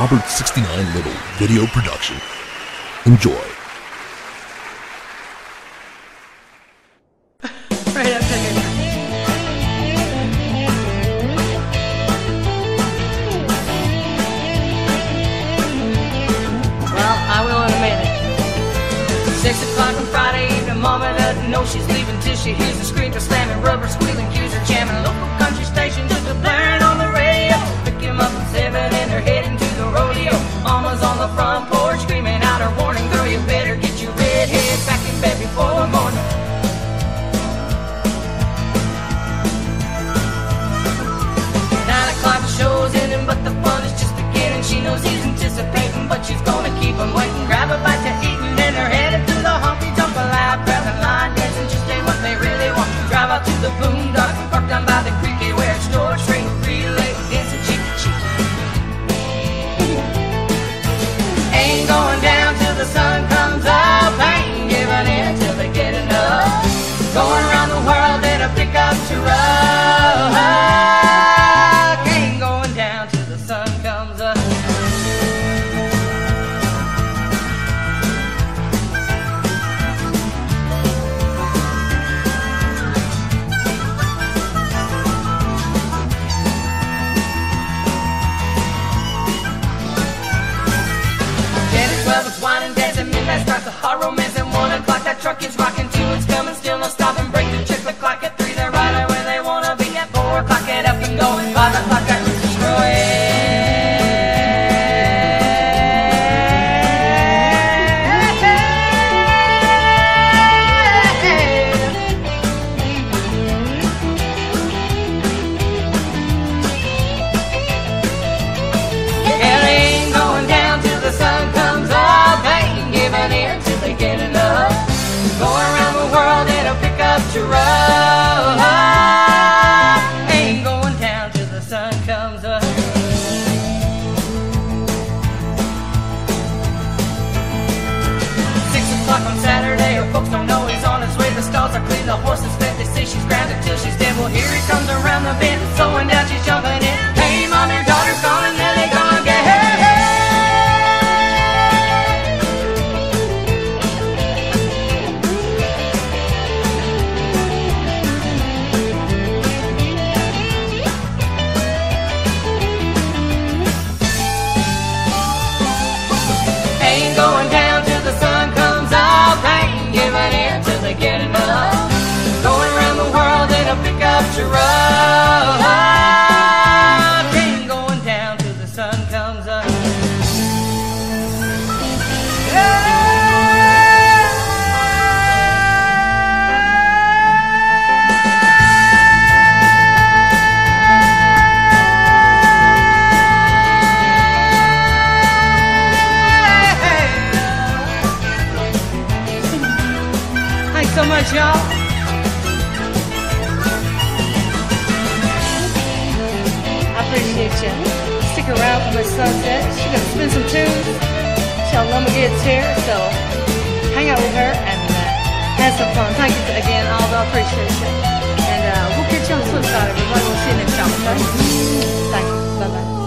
Robert 69 Little video production. Enjoy. Right up to here. Well, I will in a minute. 6 o'clock on Friday evening, Mama doesn't know she's leaving till she hears the screams of slamming, rubber squealing, cues are jamming. Local country station just a blaring on the radio. Pick him up at 7 and they're heading to the rodeo. Mama's on the front porch screaming out her warning, girl, you better get your red head back in bed before the morning. Show's ending, but the fun is just beginning. She knows he's anticipating, but she's gonna keep him waiting. Grab a bite to eat and then they're headed to the honky tonk alive. Grabbing line dancing, just ain't what they really want. Drive out to the boondocks and park down by the creek where it's stored straight relay dancing cheek to cheek. Ain't going down till the sun comes up. Ain't giving in till they get enough. Going around the world in a pickup truck. Starts a hot romance at 1 o'clock. That truck is rocking, 2 it's coming, still no stopping. Break the chick the clock at 3. They're right where they wanna be at 4 o'clock. Get up and going. 5 o'clock that was destroyed. Truck. Ain't going down till the sun comes up. 6 o'clock on Saturday, her folks don't know he's on his way. The stalls are clean, the horses fed. They say she's grounded till she's dead. Well, here he comes around the bend, slowing down, she's jumping in. Hey, mom, your daughter's gone and then they gonna get her. Ain't going down till the sun comes up. Ain't giving in till they get enough. Going around the world in a pickup truck. Ain't going down till the sun comes up. Thanks so much, y'all. I appreciate you. Stick around for Miss Sunset. She's gonna spin some tunes till Loma gets here, so hang out with her and have some fun. Thank you again, Aldo. I appreciate you. And we'll catch you on the flip side, everybody. We'll see you next time, okay? Thank you. Bye-bye.